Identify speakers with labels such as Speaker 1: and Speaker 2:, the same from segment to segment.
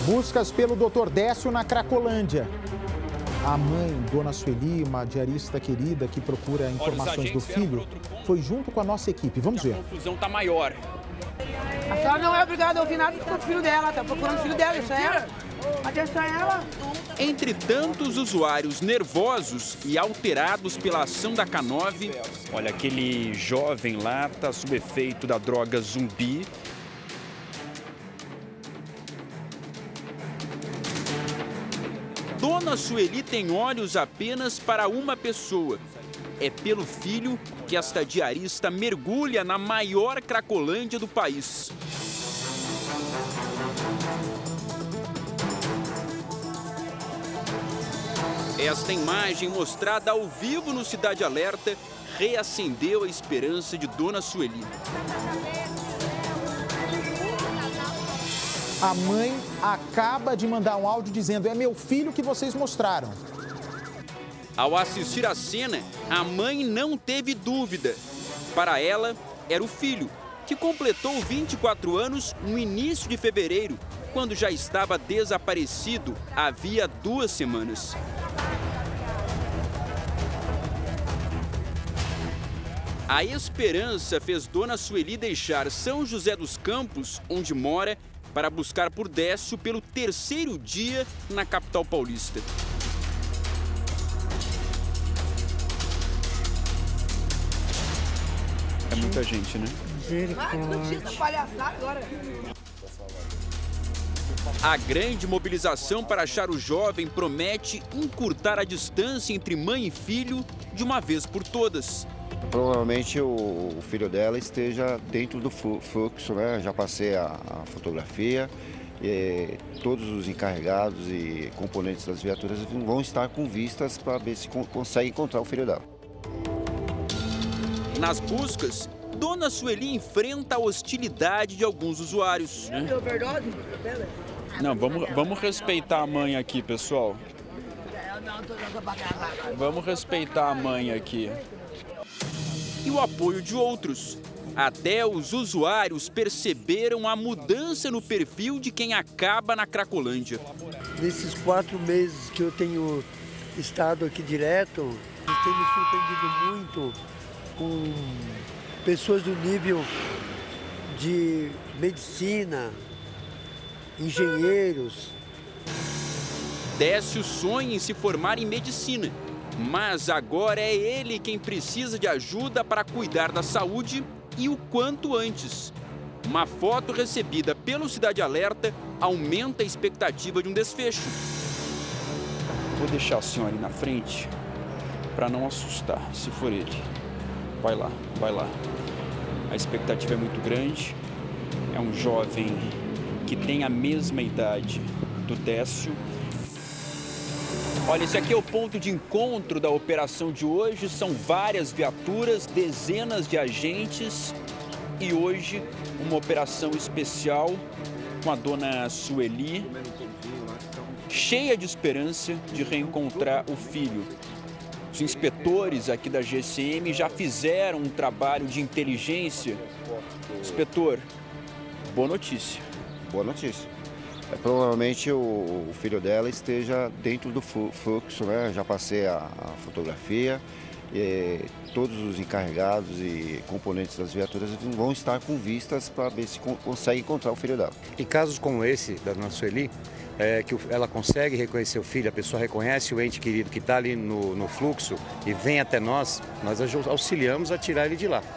Speaker 1: Buscas pelo Dr. Décio na Cracolândia. A mãe, Dona Sueli, uma diarista querida que procura informações do filho, foi junto com a nossa equipe. Vamos ver.
Speaker 2: A confusão está maior.
Speaker 3: A senhora não é obrigada a ouvir nada do filho dela, tá procurando o filho dela, deixa ela. Deixa ela.
Speaker 2: Entre tantos usuários nervosos e alterados pela ação da K9, olha, aquele jovem lá está sob efeito da droga zumbi. Dona Sueli tem olhos apenas para uma pessoa. É pelo filho que esta diarista mergulha na maior Cracolândia do país. Esta imagem, mostrada ao vivo no Cidade Alerta, reacendeu a esperança de Dona Sueli.
Speaker 1: A mãe acaba de mandar um áudio dizendo: é meu filho que vocês mostraram.
Speaker 2: Ao assistir a cena, a mãe não teve dúvida. Para ela, era o filho, que completou 24 anos no início de fevereiro, quando já estava desaparecido havia 2 semanas. A esperança fez Dona Sueli deixar São José dos Campos, onde mora, para buscar por Décio pelo 3º dia na capital paulista. É muita gente, né? A grande mobilização para achar o jovem promete encurtar a distância entre mãe e filho de uma vez por todas.
Speaker 4: Provavelmente o filho dela esteja dentro do fluxo, né? Já passei a fotografia. E todos os encarregados e componentes das viaturas vão estar com vistas para ver se consegue encontrar o filho dela.
Speaker 2: Nas buscas, Dona Sueli enfrenta a hostilidade de alguns usuários. Não, vamos respeitar a mãe aqui, pessoal. Vamos respeitar a mãe aqui. E o apoio de outros. Até os usuários perceberam a mudança no perfil de quem acaba na Cracolândia.
Speaker 5: Nesses 4 meses que eu tenho estado aqui direto, tem me surpreendido muito com pessoas do nível de medicina, engenheiros.
Speaker 2: Décio sonha em se formar em medicina, mas agora é ele quem precisa de ajuda para cuidar da saúde e o quanto antes. Uma foto recebida pelo Cidade Alerta aumenta a expectativa de um desfecho. Vou deixar a senhora aí na frente para não assustar, se for ele. Vai lá, vai lá. A expectativa é muito grande. É um jovem que tem a mesma idade do Décio. Olha, esse aqui é o ponto de encontro da operação de hoje. São várias viaturas, dezenas de agentes. E hoje, uma operação especial com a Dona Sueli, cheia de esperança de reencontrar o filho. Os inspetores aqui da GCM já fizeram um trabalho de inteligência. Inspetor, boa notícia.
Speaker 4: Boa notícia. Provavelmente o filho dela esteja dentro do fluxo, né? Já passei a fotografia. E todos os encarregados e componentes das viaturas vão estar com vistas para ver se consegue encontrar o filho dela.
Speaker 6: Em casos como esse da Dona Sueli, que ela consegue reconhecer o filho, a pessoa reconhece o ente querido que está ali no fluxo e vem até nós auxiliamos a tirar ele de lá.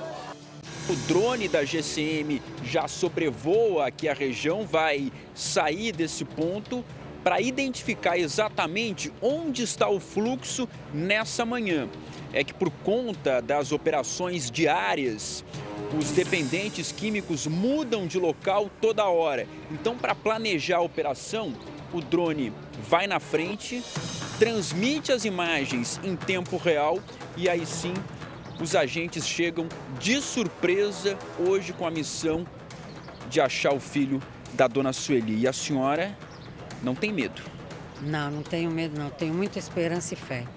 Speaker 2: O drone da GCM já sobrevoa aqui a região, vai sair desse ponto para identificar exatamente onde está o fluxo nessa manhã. É que por conta das operações diárias, os dependentes químicos mudam de local toda hora. Então, para planejar a operação, o drone vai na frente, transmite as imagens em tempo real e aí sim os agentes chegam de surpresa hoje com a missão de achar o filho da Dona Sueli. E a senhora não tem medo?
Speaker 7: Não, não tenho medo não. Tenho muita esperança e fé.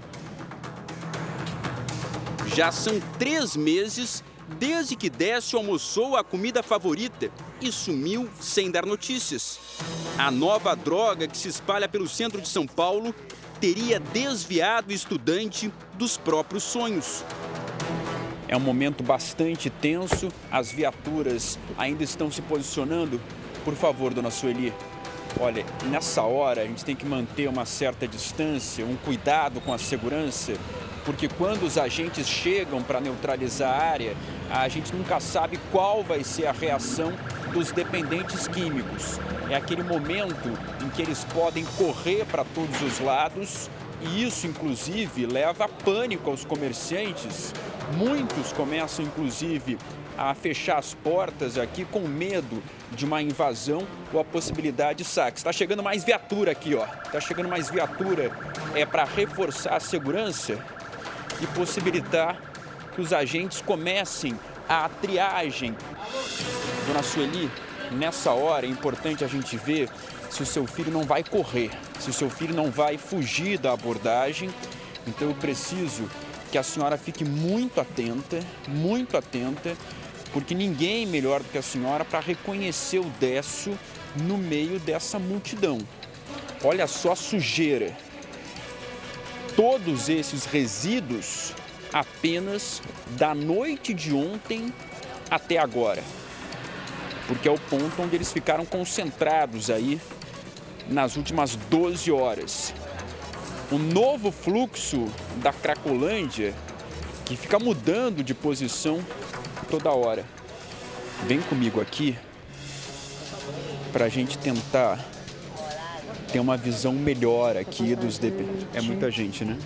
Speaker 2: Já são 3 meses desde que Décio almoçou a comida favorita e sumiu sem dar notícias. A nova droga que se espalha pelo centro de São Paulo teria desviado o estudante dos próprios sonhos. É um momento bastante tenso, as viaturas ainda estão se posicionando. Por favor, dona Sueli, olha, nessa hora a gente tem que manter uma certa distância, um cuidado com a segurança, porque quando os agentes chegam para neutralizar a área, a gente nunca sabe qual vai ser a reação dos dependentes químicos. É aquele momento em que eles podem correr para todos os lados e isso, inclusive, leva a pânico aos comerciantes. Muitos começam, inclusive, a fechar as portas aqui com medo de uma invasão ou a possibilidade de saques. Está chegando mais viatura aqui, ó. Está chegando mais viatura para reforçar a segurança e possibilitar que os agentes comecem a triagem. Dona Sueli, nessa hora é importante a gente ver se o seu filho não vai correr, se o seu filho não vai fugir da abordagem. Então eu preciso que a senhora fique muito atenta, porque ninguém melhor do que a senhora para reconhecer o Décio no meio dessa multidão. Olha só a sujeira. Todos esses resíduos apenas da noite de ontem até agora. Porque é o ponto onde eles ficaram concentrados aí nas últimas 12 horas. O novo fluxo da Cracolândia, que fica mudando de posição toda hora. Vem comigo aqui para a gente tentar ter uma visão melhor aqui dos dependentes. É muita gente, né?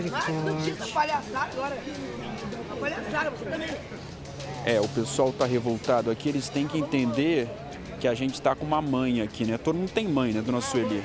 Speaker 2: O pessoal tá revoltado aqui, eles têm que entender que a gente tá com uma mãe aqui, né? Todo mundo tem mãe, né, dona Sueli?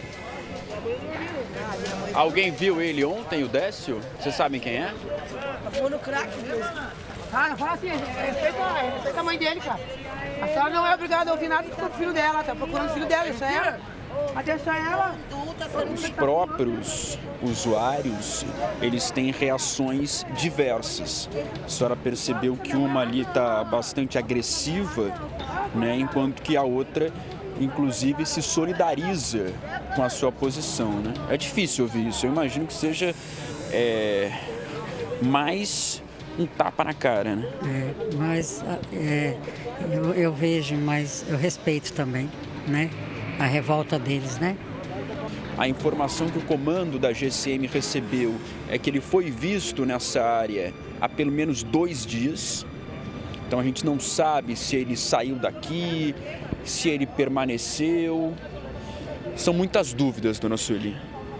Speaker 2: Alguém viu ele ontem, o Décio? Vocês sabem quem é?
Speaker 3: Foi no crack. Não fala assim, respeita a mãe dele, cara. A senhora não é obrigada a ouvir nada do filho dela, tá procurando o filho dela, isso é ela. Atenção a ela.
Speaker 2: Os próprios usuários, eles têm reações diversas. A senhora percebeu que uma ali está bastante agressiva, né? Enquanto que a outra, inclusive, se solidariza com a sua posição, né? É difícil ouvir isso, eu imagino que seja mais um tapa na cara, né?
Speaker 7: Eu vejo, mas eu respeito também, né? A revolta deles, né?
Speaker 2: A informação que o comando da GCM recebeu é que ele foi visto nessa área há pelo menos 2 dias. Então a gente não sabe se ele saiu daqui, se ele permaneceu. São muitas dúvidas, dona Sueli.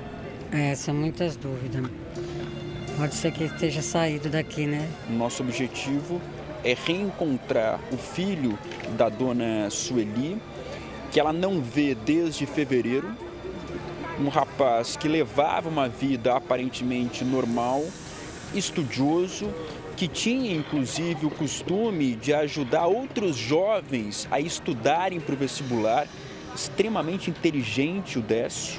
Speaker 7: São muitas dúvidas. Pode ser que esteja saído daqui, né?
Speaker 2: Nosso objetivo é reencontrar o filho da dona Sueli, que ela não vê desde fevereiro. Um rapaz que levava uma vida aparentemente normal, estudioso, que tinha inclusive o costume de ajudar outros jovens a estudarem para o vestibular, extremamente inteligente o Décio.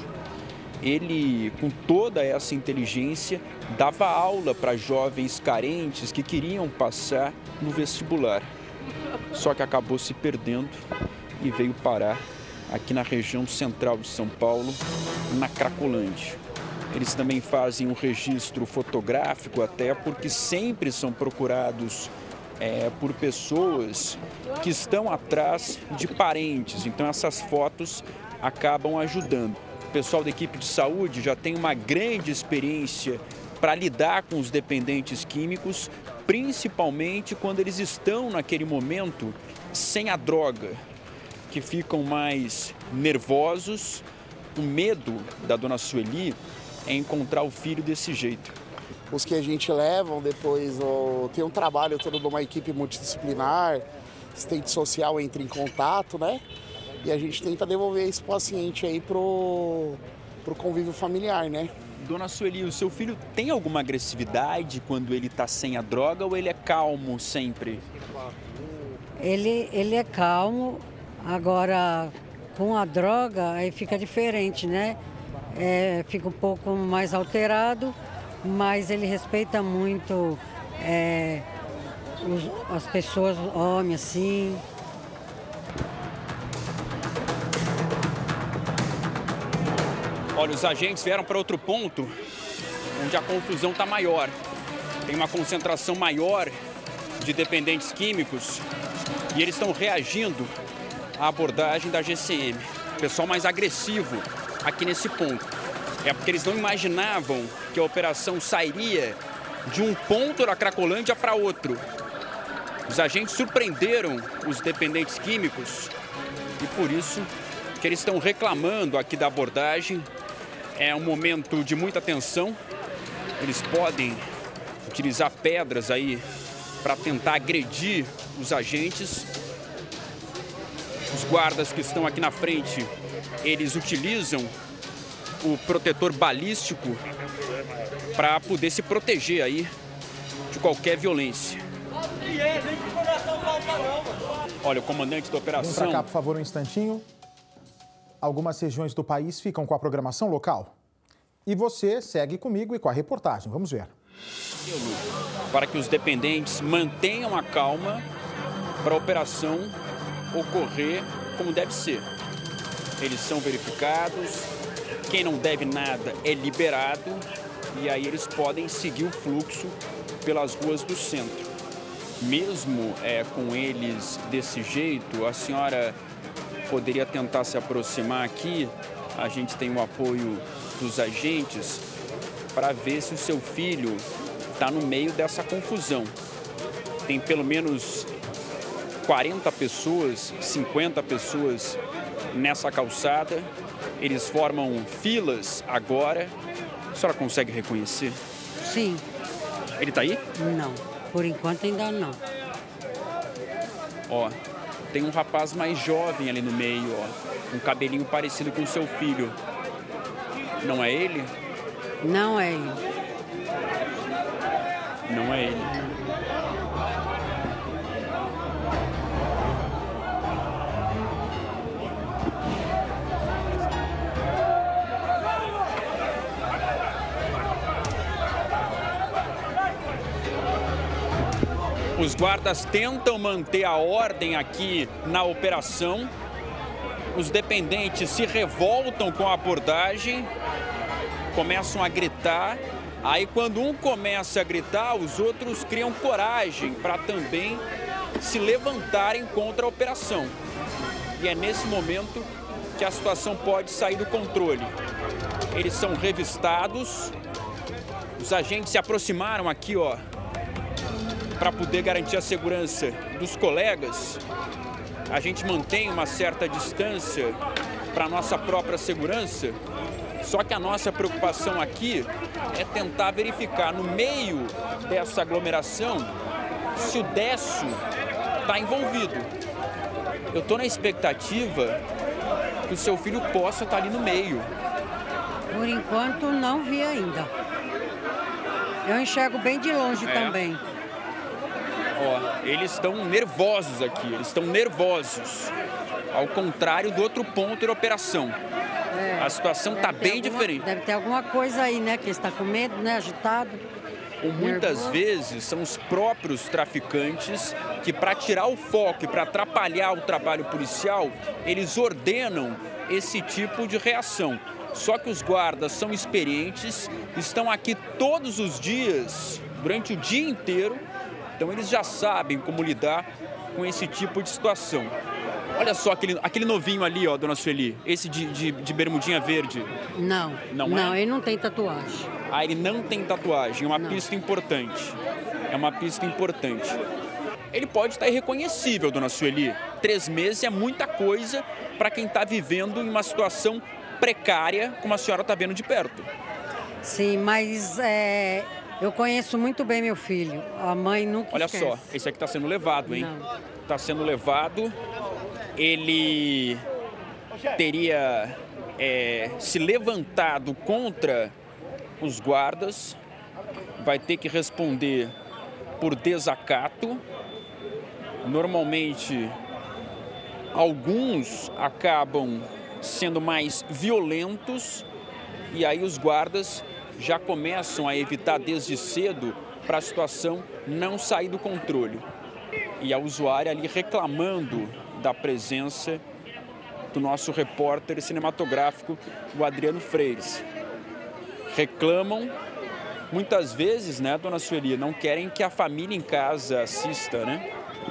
Speaker 2: Ele, com toda essa inteligência, dava aula para jovens carentes que queriam passar no vestibular. Só que acabou se perdendo e veio parar aqui na região central de São Paulo, na Cracolândia. Eles também fazem um registro fotográfico, até porque sempre são procurados por pessoas que estão atrás de parentes. Então essas fotos acabam ajudando. O pessoal da equipe de saúde já tem uma grande experiência para lidar com os dependentes químicos, principalmente quando eles estão naquele momento sem a droga, que ficam mais nervosos. O medo da dona Sueli é encontrar o filho desse jeito.
Speaker 8: Os que a gente leva depois, tem um trabalho todo de uma equipe multidisciplinar, assistente social entra em contato, né? E a gente tenta devolver esse paciente aí pro convívio familiar, né?
Speaker 2: Dona Sueli, o seu filho tem alguma agressividade quando ele está sem a droga ou ele é calmo sempre?
Speaker 7: Ele é calmo. Agora, com a droga, aí fica diferente, né? Fica um pouco mais alterado, mas ele respeita muito as pessoas, homens, assim.
Speaker 2: Olha, os agentes vieram para outro ponto onde a confusão está maior. Tem uma concentração maior de dependentes químicos e eles estão reagindo à abordagem da GCM. Pessoal mais agressivo aqui nesse ponto. É porque eles não imaginavam que a operação sairia de um ponto da Cracolândia para outro. Os agentes surpreenderam os dependentes químicos e por isso que eles estão reclamando aqui da abordagem. É um momento de muita tensão. Eles podem utilizar pedras aí para tentar agredir os agentes. Os guardas que estão aqui na frente, eles utilizam o protetor balístico para poder se proteger aí de qualquer violência. Olha, o comandante da operação...
Speaker 1: Vem para cá, por favor, um instantinho. Algumas regiões do país ficam com a programação local. E você segue comigo e com a reportagem. Vamos ver.
Speaker 2: Para que os dependentes mantenham a calma para a operação ocorrer como deve ser. Eles são verificados, quem não deve nada é liberado e aí eles podem seguir o fluxo pelas ruas do centro. Mesmo com eles desse jeito, a senhora poderia tentar se aproximar aqui. A gente tem o apoio dos agentes para ver se o seu filho está no meio dessa confusão. Tem pelo menos 40 pessoas, 50 pessoas nessa calçada. Eles formam filas agora. A senhora consegue reconhecer?
Speaker 7: Sim.
Speaker 2: Ele está aí?
Speaker 7: Não, por enquanto ainda não.
Speaker 2: Ó, tem um rapaz mais jovem ali no meio, ó, um cabelinho parecido com o seu filho. Não é ele?
Speaker 7: Não é ele.
Speaker 2: Não é ele. Os guardas tentam manter a ordem aqui na operação. Os dependentes se revoltam com a abordagem, começam a gritar. Aí, quando um começa a gritar, os outros criam coragem para também se levantarem contra a operação. E é nesse momento que a situação pode sair do controle. Eles são revistados. Os agentes se aproximaram aqui, ó, para poder garantir a segurança dos colegas. A gente mantém uma certa distância para a nossa própria segurança, só que a nossa preocupação aqui é tentar verificar no meio dessa aglomeração se o Décio está envolvido. Eu estou na expectativa que o seu filho possa estar ali no meio.
Speaker 7: Por enquanto não vi ainda. Eu enxergo bem de longe também.
Speaker 2: Ó, eles estão nervosos aqui, eles estão nervosos. Ao contrário do outro ponto da operação. A situação está bem diferente.
Speaker 7: Deve ter alguma coisa aí, né? Que eles estão com medo, né? Agitado.
Speaker 2: Ou muitas vezes são os próprios traficantes que, para tirar o foco e para atrapalhar o trabalho policial, eles ordenam esse tipo de reação. Só que os guardas são experientes, estão aqui todos os dias, durante o dia inteiro. Então eles já sabem como lidar com esse tipo de situação. Olha só aquele novinho ali, ó, dona Sueli, esse de bermudinha verde.
Speaker 7: Não,
Speaker 2: não é?
Speaker 7: Ele não tem tatuagem.
Speaker 2: Ah, ele não tem tatuagem, é uma pista importante. É uma pista importante. Ele pode estar irreconhecível, dona Sueli. 3 meses é muita coisa para quem está vivendo em uma situação precária, como a senhora está vendo de perto.
Speaker 7: Sim, mas eu conheço muito bem meu filho. A mãe nunca esquece.
Speaker 2: Olha só, esse aqui está sendo levado, hein? Está sendo levado. Ele teria se levantado contra os guardas. Vai ter que responder por desacato. Normalmente, alguns acabam sendo mais violentos e aí os guardas já começam a evitar desde cedo para a situação não sair do controle. E a usuária ali reclamando da presença do nosso repórter cinematográfico, o Adriano Freires. Reclamam, muitas vezes, né, dona Sueli, não querem que a família em casa assista, né?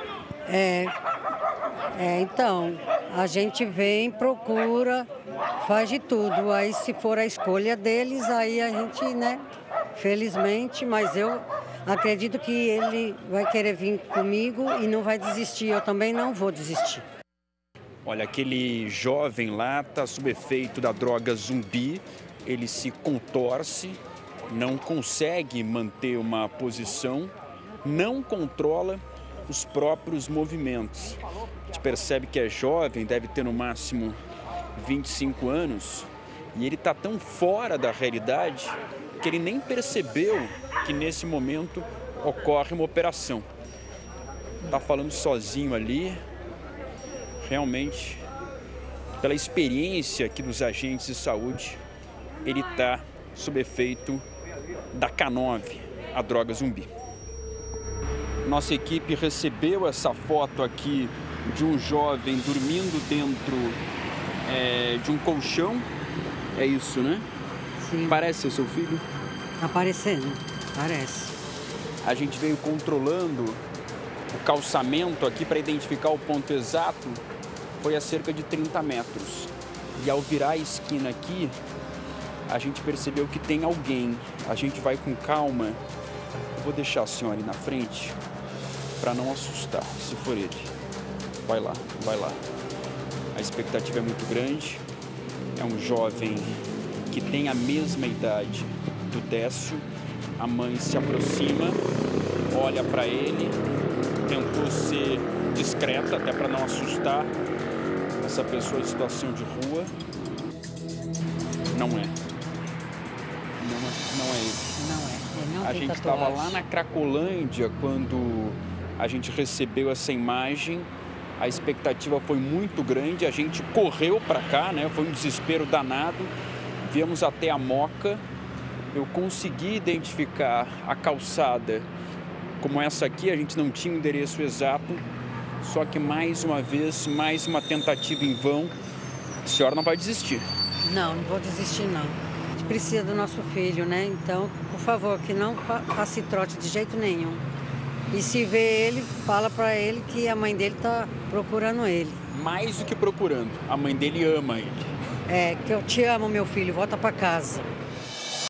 Speaker 7: Então, a gente vem, procura, faz de tudo. Aí, se for a escolha deles, aí a gente, né, felizmente, mas eu acredito que ele vai querer vir comigo e não vai desistir. Eu também não vou desistir.
Speaker 2: Olha, aquele jovem lá está sob efeito da droga zumbi, ele se contorce, não consegue manter uma posição, não controla os próprios movimentos. A gente percebe que é jovem, deve ter no máximo 25 anos, e ele está tão fora da realidade que ele nem percebeu que nesse momento ocorre uma operação. Está falando sozinho ali, realmente, pela experiência aqui dos agentes de saúde, ele está sob efeito da K9, a droga zumbi. Nossa equipe recebeu essa foto aqui de um jovem dormindo dentro de um colchão. É isso, né?
Speaker 7: Sim.
Speaker 2: Parece ser seu filho?
Speaker 7: Tá parecendo, parece.
Speaker 2: A gente veio controlando o calçamento aqui para identificar o ponto exato. Foi a cerca de 30 metros. E ao virar a esquina aqui, a gente percebeu que tem alguém. A gente vai com calma. Eu vou deixar a senhora ali na frente para não assustar, se for ele. Vai lá, vai lá. A expectativa é muito grande. É um jovem que tem a mesma idade do Décio. A mãe se aproxima, olha para ele, tentou ser discreta até para não assustar essa pessoa em situação de rua. Não é. Não é ele.
Speaker 7: Não é. Ele não
Speaker 2: A
Speaker 7: tem
Speaker 2: gente
Speaker 7: tatuagem.
Speaker 2: estava lá na Cracolândia quando a gente recebeu essa imagem. A expectativa foi muito grande, a gente correu para cá, né? Foi um desespero danado. Viemos até a Moca. Eu consegui identificar a calçada como essa aqui. A gente não tinha o endereço exato. Só que mais uma vez, mais uma tentativa em vão. A senhora não vai desistir.
Speaker 7: Não vou desistir, não. A gente precisa do nosso filho, né? Então, por favor, que não passe trote de jeito nenhum. E se vê ele, fala pra ele que a mãe dele tá procurando ele.
Speaker 2: Mais do que procurando, a mãe dele ama ele.
Speaker 7: Que eu te amo, meu filho, volta pra casa.